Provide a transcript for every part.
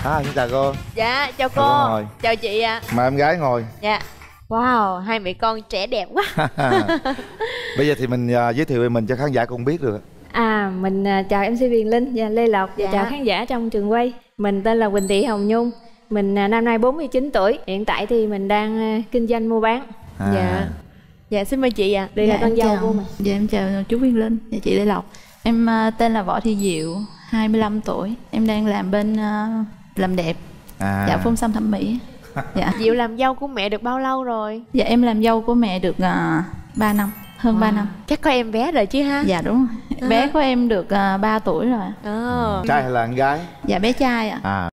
Xin chào cô. Dạ chào cô. Ngồi. Chào chị ạ. Mời em gái ngồi. Dạ. Wow, hai mẹ con trẻ đẹp quá. Bây giờ thì mình giới thiệu về mình cho khán giả cũng biết được. Mình chào MC Quyền Linh và Lê Lộc và chào khán giả trong trường quay. Mình tên là Quỳnh Thị Hồng Nhung. Mình năm nay 49 tuổi. Hiện tại thì mình đang kinh doanh mua bán. Dạ xin mời chị ạ. Đây là con dâu của mình. Dạ em chào chú Quyền Linh và chị Lê Lộc. Em tên là Võ Thị Diệu, 25 tuổi. Em đang làm bên làm đẹp. Dạ phun xăm thẩm mỹ. Dạ. Diệu làm dâu của mẹ được bao lâu rồi? Dạ em làm dâu của mẹ được 3 năm, hơn 3 năm. Chắc có em bé rồi chứ ha? Dạ đúng rồi. Bé của em được 3 tuổi rồi. Trai hay là con gái? Dạ bé trai ạ.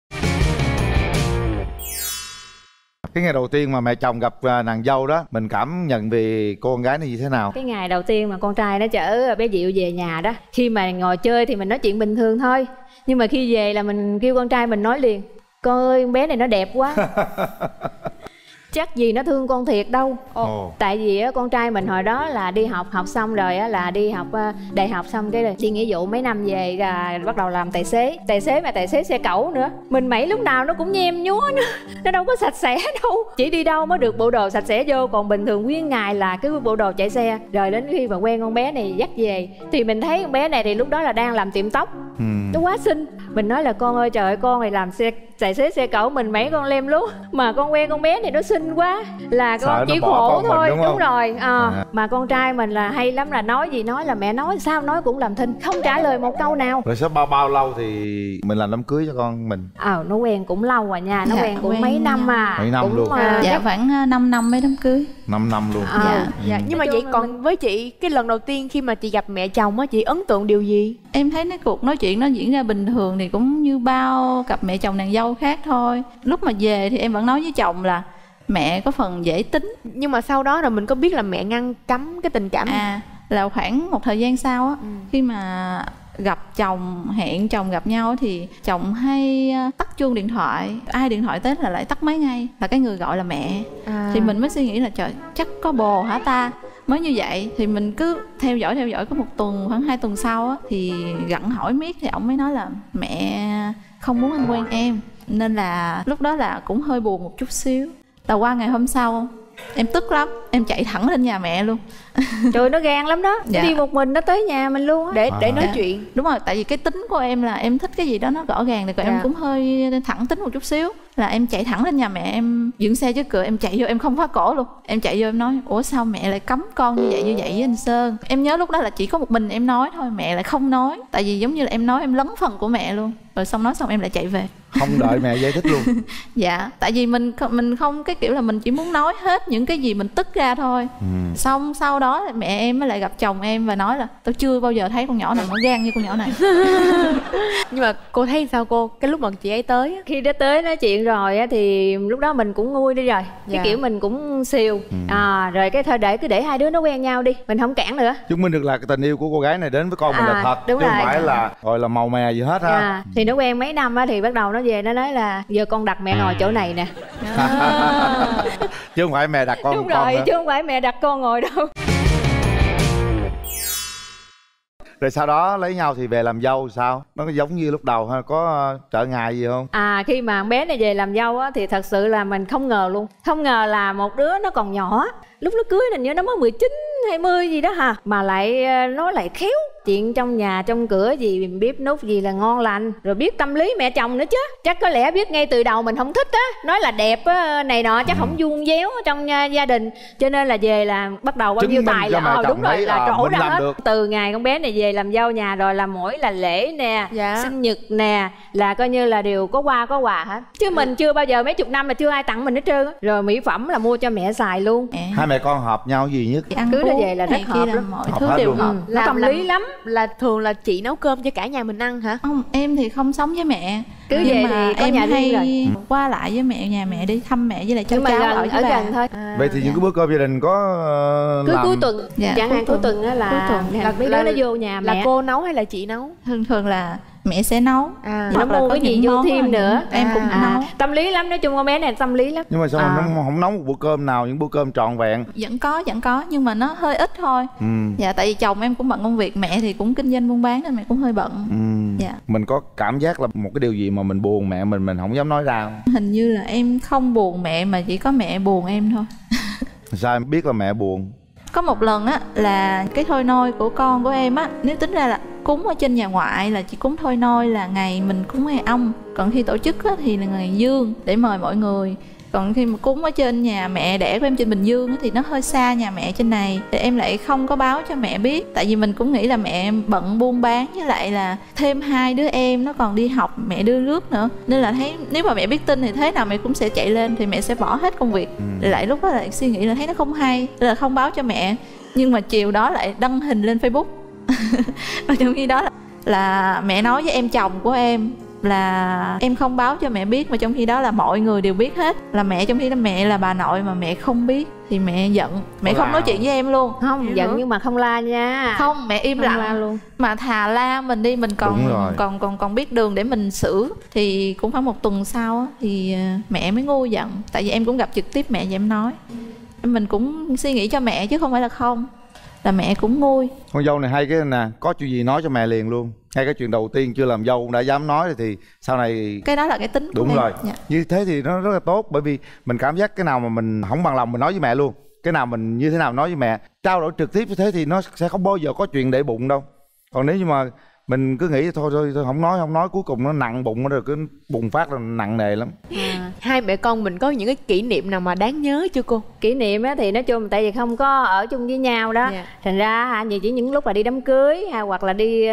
Cái ngày đầu tiên mà mẹ chồng gặp nàng dâu đó, mình cảm nhận về cô con gái này như thế nào? Cái ngày đầu tiên mà con trai nó chở bé Diệu về nhà đó, khi mà ngồi chơi thì mình nói chuyện bình thường thôi, nhưng mà khi về là mình kêu con trai mình nói liền: con ơi con bé này nó đẹp quá. Chắc gì nó thương con thiệt đâu. Tại vì con trai mình hồi đó là đi học xong rồi là đi học đại học xong cái rồi đi nghĩa vụ mấy năm về là bắt đầu làm tài xế mà tài xế xe cẩu nữa. Mình Mỹ lúc nào nó cũng nhem nhúa nó đâu có sạch sẽ đâu, chỉ đi đâu mới được bộ đồ sạch sẽ vô, còn bình thường nguyên ngày là cái bộ đồ chạy xe. Rồi đến khi mà quen con bé này dắt về thì mình thấy con bé này thì lúc đó là đang làm tiệm tóc. Nó quá xinh. Mình nói là con ơi trời ơi, con này làm tài xế xe cẩu mình mấy con lem lú, mà con quen con bé này nó xinh quá là con chỉ khổ thôi. Đúng rồi. Mà con trai mình là hay lắm, là nói gì nói là mẹ nói sao nói cũng làm thinh, không trả lời một câu nào. Rồi sau bao lâu thì mình làm đám cưới cho con mình? Nó quen cũng lâu rồi nha, nó quen cũng mấy năm à. Mấy năm cũng luôn. Dạ khoảng 5 năm mới đám cưới. 5 năm luôn. Nhưng mà vậy còn với chị, cái lần đầu tiên khi mà chị gặp mẹ chồng á, chị ấn tượng điều gì? Em thấy cái cuộc nói chuyện nó diễn ra bình thường thì cũng như bao cặp mẹ chồng nàng dâu khác thôi. Lúc mà về thì em vẫn nói với chồng là mẹ có phần dễ tính. Nhưng mà sau đó rồi mình có biết là mẹ ngăn cấm cái tình cảm là khoảng một thời gian sau á, khi mà gặp chồng, hẹn chồng gặp nhau thì chồng hay tắt chuông điện thoại, ai điện thoại tới là lại tắt máy ngay, là cái người gọi là mẹ. Thì mình mới suy nghĩ là trời, chắc có bồ hả ta, mới như vậy. Thì mình cứ theo dõi có một tuần, khoảng 2 tuần sau á, thì gặng hỏi miết thì ổng mới nói là mẹ không muốn anh quen em. Nên là lúc đó là cũng hơi buồn một chút xíu. Là qua ngày hôm sau em tức lắm, em chạy thẳng lên nhà mẹ luôn. Trời, nó gan lắm đó. Nó đi một mình nó tới nhà mình luôn á, để nói chuyện. Đúng rồi, tại vì cái tính của em là em thích cái gì đó nó rõ ràng, rồi em cũng hơi thẳng tính một chút xíu. Là em chạy thẳng lên nhà mẹ, em dựng xe trước cửa, em chạy vô, em không khóa cổ luôn. Em chạy vô em nói: ủa sao mẹ lại cấm con như vậy với anh Sơn? Em nhớ lúc đó là chỉ có một mình em nói thôi, mẹ lại không nói. Tại vì giống như là em nói em lấn phần của mẹ luôn. Rồi xong nói xong em lại chạy về, không đợi mẹ giải thích luôn. Dạ, tại vì mình không cái kiểu là mình chỉ muốn nói hết những cái gì mình tức ra thôi. Xong sau đó mẹ em mới lại gặp chồng em và nói là tao chưa bao giờ thấy con nhỏ nào nó gan như con nhỏ này. Nhưng mà cô thấy sao cô, cái lúc mà chị ấy tới á? Khi đã tới nói chuyện rồi á thì lúc đó mình cũng nguôi đi rồi. Cái kiểu mình cũng xìu. Rồi cái thôi để hai đứa nó quen nhau đi, mình không cản nữa. Chứng minh được là cái tình yêu của cô gái này đến với con mình là thật, đúng chứ rồi. không phải là gọi là màu mè gì hết ha. Thì nó quen mấy năm á thì bắt đầu nó về nó nói là giờ con đặt mẹ ngồi chỗ này nè. Chứ không phải mẹ đặt con. Đúng rồi, chứ không phải mẹ đặt con ngồi đâu. Rồi sau đó lấy nhau thì về làm dâu sao? Nó có giống như lúc đầu hay có trở ngại gì không? Khi mà con bé này về làm dâu á thì thật sự là mình không ngờ luôn. Không ngờ là một đứa nó còn nhỏ, lúc nó cưới hình như nó mới 19, 20 gì đó hả, mà lại nó lại khéo. Chuyện trong nhà trong cửa gì bếp núc gì là ngon lành, rồi biết tâm lý mẹ chồng nữa chứ. Chắc có lẽ biết ngay từ đầu mình không thích á, nói là đẹp á này nọ, chắc không vuông véo trong gia đình. Cho nên là về là bắt đầu bao nhiêu tài là đúng rồi, là trổ ra hết được. Từ ngày con bé này về làm dâu nhà rồi là mỗi là lễ nè, sinh nhật nè, là coi như là đều có quà hết. Chứ mình chưa bao giờ, mấy chục năm là chưa ai tặng mình hết trơn á. Rồi mỹ phẩm là mua cho mẹ xài luôn. Hai mẹ con hợp nhau gì nhất? Cứ nó về là rất hợp lắm, mọi thứ đều hợp. Nó tâm lý lắm. Là thường là chị nấu cơm cho cả nhà mình ăn hả? Không, em thì không sống với mẹ. Cứ về thì có em nhà riêng rồi. qua lại với mẹ, nhà mẹ đi thăm mẹ với lại cháu ở ở gần thôi. Vậy thì những cái bữa cơm gia đình có Cứ làm... cuối tuần, Dạ, chẳng hạn cuối tuần á là cuối tuần. mấy đứa nó vô nhà là mẹ. cô nấu hay là chị nấu? Thường là mẹ sẽ nấu. À. Nó Hoặc là mua có cái gì những vô món thêm là nữa. em cũng nấu. Tâm lý lắm, nói chung con bé này tâm lý lắm. Nhưng mà sao mình không nấu một bữa cơm nào, những bữa cơm trọn vẹn? Vẫn có nhưng mà nó hơi ít thôi. Dạ, tại vì chồng em cũng bận công việc, mẹ thì cũng kinh doanh buôn bán nên mẹ cũng hơi bận. Dạ. Mình có cảm giác là một cái điều gì mà mình buồn mẹ mình không dám nói ra không? Hình như là em không buồn mẹ mà chỉ có mẹ buồn em thôi. Sao em biết là mẹ buồn? Có một lần á là cái thôi nôi của con của em á, nếu tính ra là cúng ở trên nhà ngoại là chỉ cúng thôi nôi là ngày mình cúng ngày âm, còn khi tổ chức á thì là ngày dương để mời mọi người. Còn khi mà cúng ở trên nhà mẹ đẻ của em trên Bình Dương á, thì nó hơi xa nhà mẹ trên này, thì em lại không có báo cho mẹ biết, tại vì mình cũng nghĩ là mẹ bận buôn bán, với lại là thêm 2 đứa em nó còn đi học, mẹ đưa rước nữa, nên là thấy nếu mà mẹ biết tin thì thế nào mẹ cũng sẽ chạy lên, thì mẹ sẽ bỏ hết công việc. Lại lúc đó lại suy nghĩ là thấy nó không hay, nên là không báo cho mẹ. Nhưng mà chiều đó lại đăng hình lên Facebook và trong khi đó là mẹ nói với em chồng của em là em không báo cho mẹ biết, mà trong khi đó là mọi người đều biết hết là mẹ, trong khi đó mẹ là bà nội mà mẹ không biết, thì mẹ giận, mẹ không nói chuyện với em luôn. Không giận nhưng mà không la nha. Không, mẹ im Không lặng la luôn. mà thà la mình đi, mình còn biết đường để mình xử. Thì cũng khoảng 1 tuần sau á, thì mẹ mới ngu giận, tại vì em cũng gặp trực tiếp mẹ và em nói, mình cũng suy nghĩ cho mẹ chứ không phải là không, là mẹ cũng nguôi. Con dâu này hay cái nè, có chuyện gì nói cho mẹ liền luôn. Ngay cái chuyện đầu tiên chưa làm dâu đã dám nói rồi thì sau này... Cái đó là cái tính của đúng em. rồi. Dạ. Như thế thì nó rất là tốt, bởi vì mình cảm giác cái nào mà mình không bằng lòng mình nói với mẹ luôn, cái nào mình như thế nào nói với mẹ, trao đổi trực tiếp như thế thì nó sẽ không bao giờ có chuyện để bụng đâu. Còn nếu như mà mình cứ nghĩ thôi không nói, cuối cùng nó nặng bụng rồi cứ bùng phát là nặng nề lắm. Hai mẹ con mình có những cái kỷ niệm nào mà đáng nhớ chưa cô? Kỷ niệm á thì nói chung tại vì không có ở chung với nhau đó, thành ra chỉ những lúc là đi đám cưới hoặc là đi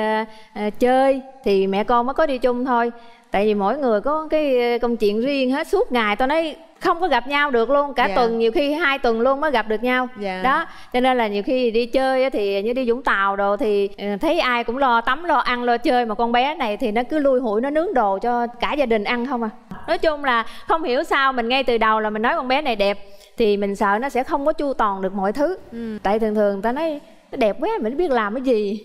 chơi thì mẹ con mới có đi chung thôi. Tại vì mỗi người có cái công chuyện riêng hết, suốt ngày tôi nói không có gặp nhau được luôn, cả tuần nhiều khi 2 tuần luôn mới gặp được nhau. Đó, cho nên là nhiều khi đi chơi thì như đi Vũng Tàu đồ thì thấy ai cũng lo tắm, lo ăn, lo chơi, mà con bé này thì nó cứ lui hụi, nó nướng đồ cho cả gia đình ăn không à. Nói chung là không hiểu sao mình ngay từ đầu là mình nói con bé này đẹp thì mình sợ nó sẽ không có chu toàn được mọi thứ. Tại thường người ta nói nó đẹp quá mình biết làm cái gì.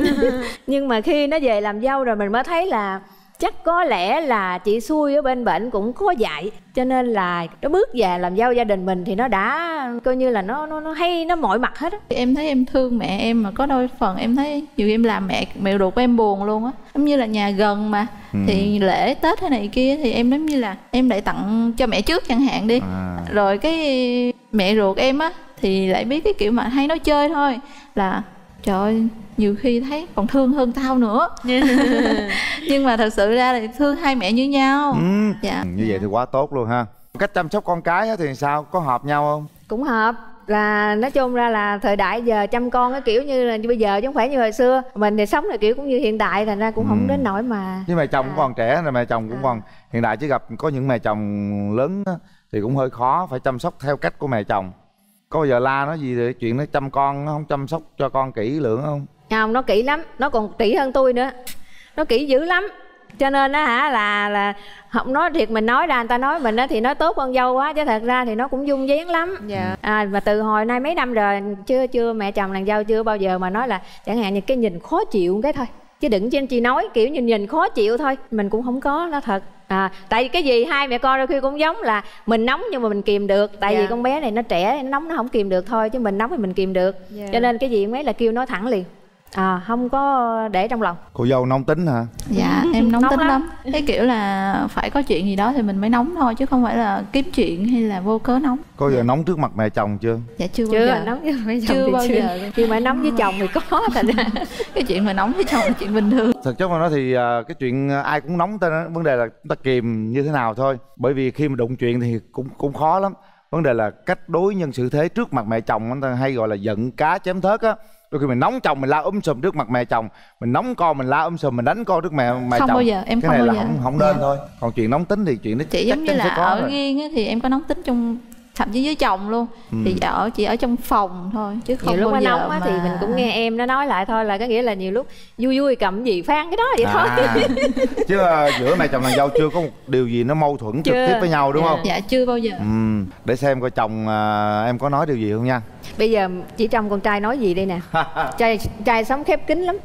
Nhưng mà khi nó về làm dâu rồi mình mới thấy là chắc có lẽ là chị xui ở bên bệnh cũng có dạy, cho nên là nó bước về làm dâu gia đình mình thì nó đã coi như là nó hay, nó mọi mặt hết á. Em thấy em thương mẹ em, mà có đôi phần em thấy nhiều khi em làm mẹ ruột của em buồn luôn á. Giống như là nhà gần mà thì lễ Tết thế này kia thì em giống như là em lại tặng cho mẹ trước chẳng hạn đi, rồi cái mẹ ruột em á thì lại biết cái kiểu mà hay nói chơi thôi, là trời ơi nhiều khi thấy còn thương hơn tao nữa. Nhưng mà thật sự ra thì thương hai mẹ như nhau. Dạ. Như vậy thì quá tốt luôn ha. Cách chăm sóc con cái thì sao, có hợp nhau không? Cũng hợp. Là nói chung ra là thời đại giờ chăm con cái kiểu như là bây giờ chứ không phải như hồi xưa. Mình thì sống là kiểu cũng như hiện đại, thành ra cũng không đến nỗi mà. Nhưng mẹ chồng cũng còn trẻ rồi, mẹ chồng cũng còn hiện đại, chứ gặp có những mẹ chồng lớn thì cũng hơi khó, phải chăm sóc theo cách của mẹ chồng. Có bao giờ la nó gì về chuyện nó chăm con, nó không chăm sóc cho con kỹ lưỡng không? Không, nó kỹ lắm, nó còn kỹ hơn tôi nữa. Nó kỹ dữ lắm. Cho nên á hả là không nói thiệt, mình nói ra người ta nói mình á thì nói tốt con dâu quá, chứ thật ra thì nó cũng dung dáng lắm. Mà từ hồi nay mấy năm rồi chưa mẹ chồng nàng dâu chưa bao giờ mà nói là chẳng hạn như cái nhìn khó chịu cái thôi, chứ đừng cho anh chị nói kiểu nhìn khó chịu thôi, mình cũng không có, nó thật. Tại vì cái gì hai mẹ con đôi khi cũng giống là mình nóng nhưng mà mình kìm được, tại vì con bé này nó trẻ, nó nóng nó không kìm được thôi, chứ mình nóng thì mình kìm được. Cho nên cái gì mấy là kêu nói thẳng liền, không có để trong lòng. Cô dâu nóng tính hả? Dạ em nóng tính lắm. Cái kiểu là phải có chuyện gì đó thì mình mới nóng thôi, chứ không phải là kiếm chuyện hay là vô cớ nóng. Có giờ nóng trước mặt mẹ chồng chưa? Dạ chưa bao giờ. Nóng với mẹ chồng chưa thì bao chưa. giờ. Nhưng mà nóng với chồng thì có, thành ra cái chuyện mà nóng với chồng là chuyện bình thường. Thực chất mà nói thì cái chuyện ai cũng nóng tên đó, vấn đề là chúng ta kìm như thế nào thôi. Bởi vì khi mà đụng chuyện thì cũng khó lắm. Vấn đề là cách đối nhân xử thế trước mặt mẹ chồng, người ta hay gọi là giận cá chém thớt á. Đôi khi mình nóng chồng mình la sùm trước mặt mẹ chồng, mình nóng con mình la sùm, mình đánh con trước mẹ không chồng. Bao giờ em cái không này bao là giờ không nên thôi. Còn chuyện nóng tính thì chuyện đó chị chắc giống như chắn là sẽ có ở rồi. riêng á, thì em có nóng tính trong thậm chí với chồng luôn thì chỉ ở trong phòng thôi chứ không nhiều lúc bao nó giờ nóng á mà... thì mình cũng nghe em nó nói lại thôi, là có nghĩa là nhiều lúc vui vui cầm gì phan cái đó vậy thôi. Chứ giữa mẹ chồng nàng dâu chưa có một điều gì nó mâu thuẫn trực tiếp với nhau đúng không? Dạ chưa bao giờ. Để xem coi chồng em có nói điều gì không nha. Bây giờ chỉ trông con trai nói gì đây nè. trai sống khép kín lắm.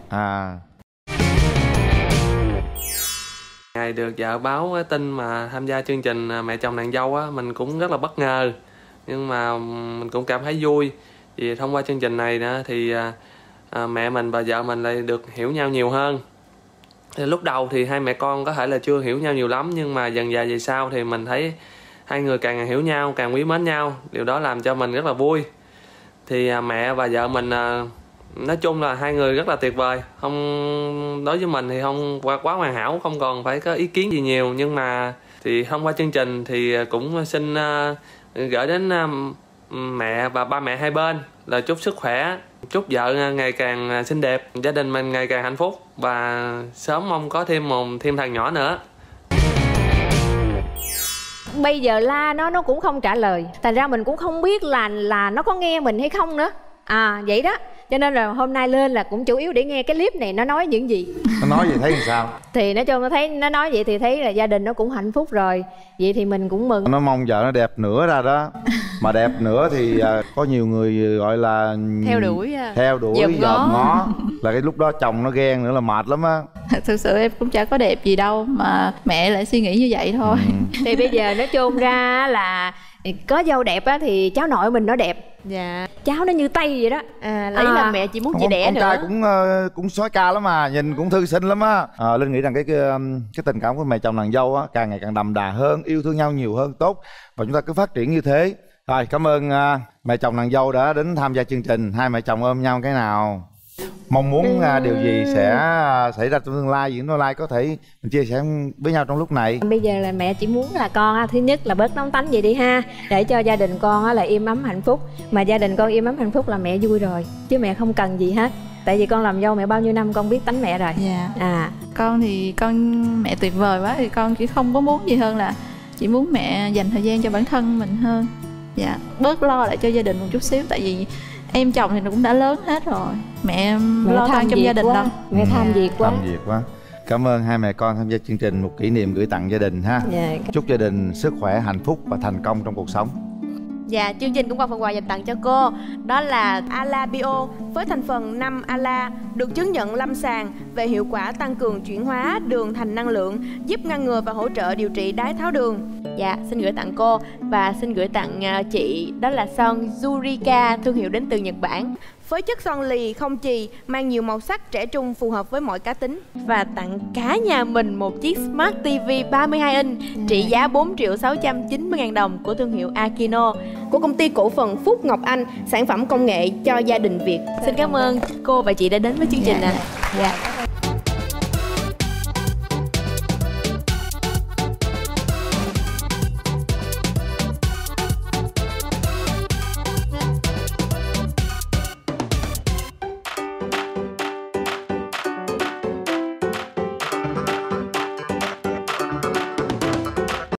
Ngày được vợ báo cái tin mà tham gia chương trình Mẹ chồng nàng dâu á, mình cũng rất là bất ngờ, nhưng mà mình cũng cảm thấy vui vì thông qua chương trình này nữa thì mẹ mình và vợ mình lại được hiểu nhau nhiều hơn. Thì lúc đầu thì hai mẹ con có thể là chưa hiểu nhau nhiều lắm, nhưng mà dần dà về sau thì mình thấy hai người càng hiểu nhau, càng quý mến nhau, điều đó làm cho mình rất là vui. Thì mẹ và vợ mình nói chung là hai người rất là tuyệt vời. Không, đối với mình thì không quá hoàn hảo, không còn phải có ý kiến gì nhiều, nhưng mà thì thông qua chương trình thì cũng xin gửi đến mẹ và ba mẹ hai bên là chúc sức khỏe, chúc vợ ngày càng xinh đẹp, gia đình mình ngày càng hạnh phúc và sớm mong có thêm thằng nhỏ nữa. Bây giờ la nó cũng không trả lời, thành ra mình cũng không biết là nó có nghe mình hay không nữa. Vậy đó, cho nên là hôm nay lên là cũng chủ yếu để nghe cái clip này nó nói những gì. Nó nói gì thấy làm sao? Thì nói chung nó thấy nó nói vậy thì thấy là gia đình nó cũng hạnh phúc rồi, vậy thì mình cũng mừng. Nó mong vợ nó đẹp nữa ra đó. Mà đẹp nữa thì có nhiều người gọi là theo đuổi dòm ngó là cái lúc đó chồng nó ghen nữa là mệt lắm á. Thực sự em cũng chả có đẹp gì đâu mà mẹ lại suy nghĩ như vậy thôi. Thì bây giờ nói chung ra là có dâu đẹp á thì cháu nội mình nó đẹp. Dạ. Cháu nó như tây vậy đó. Lấy là mẹ chỉ muốn chị đẻ nữa. Con trai cũng soái ca lắm mà, nhìn cũng thư sinh lắm á. Linh nghĩ rằng cái tình cảm của mẹ chồng nàng dâu á càng ngày càng đậm đà hơn, yêu thương nhau nhiều hơn, tốt. Và chúng ta cứ phát triển như thế. Rồi, cảm ơn mẹ chồng nàng dâu đã đến tham gia chương trình. Hai mẹ chồng ôm nhau cái nào. Mong muốn điều gì sẽ xảy ra trong tương lai, gì tương lai có thể mình chia sẻ với nhau trong lúc này. Bây giờ là mẹ chỉ muốn là con thứ nhất là bớt nóng tánh vậy đi ha, để cho gia đình con là im ấm hạnh phúc. Mà gia đình con im ấm hạnh phúc là mẹ vui rồi, chứ mẹ không cần gì hết. Tại vì con làm dâu mẹ bao nhiêu năm con biết tánh mẹ rồi. Dạ. Con thì mẹ tuyệt vời quá, thì con chỉ không có muốn gì hơn là chỉ muốn mẹ dành thời gian cho bản thân mình hơn. Dạ, bớt lo lại cho gia đình một chút xíu, tại vì em chồng thì nó cũng đã lớn hết rồi, mẹ lo toan trong gia đình đâu. Mẹ tham việc quá. Cảm ơn hai mẹ con tham gia chương trình, một kỷ niệm gửi tặng gia đình ha. Chúc gia đình sức khỏe, hạnh phúc và thành công trong cuộc sống. Dạ, chương trình cũng có phần quà dành tặng cho cô. Đó là Ala Bio với thành phần 5 Ala, được chứng nhận lâm sàng về hiệu quả tăng cường chuyển hóa đường thành năng lượng, giúp ngăn ngừa và hỗ trợ điều trị đái tháo đường. Dạ, xin gửi tặng cô. Và xin gửi tặng chị, đó là son Yurika, thương hiệu đến từ Nhật Bản, với chất son lì không chì, mang nhiều màu sắc trẻ trung phù hợp với mọi cá tính. Và tặng cả nhà mình một chiếc Smart TV 32 inch trị giá 4.690.000 đồng của thương hiệu Akino, của công ty cổ phần Phúc Ngọc Anh, sản phẩm công nghệ cho gia đình Việt. Xin cảm ơn cô và chị đã đến với chương trình.